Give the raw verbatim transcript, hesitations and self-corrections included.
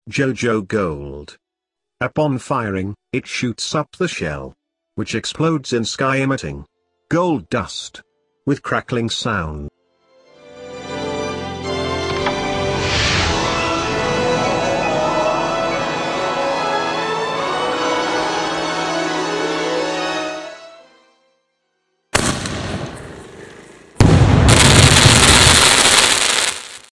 Jojo Gold. Upon firing, it shoots up the shell, which explodes in sky emitting gold dust with crackling sound.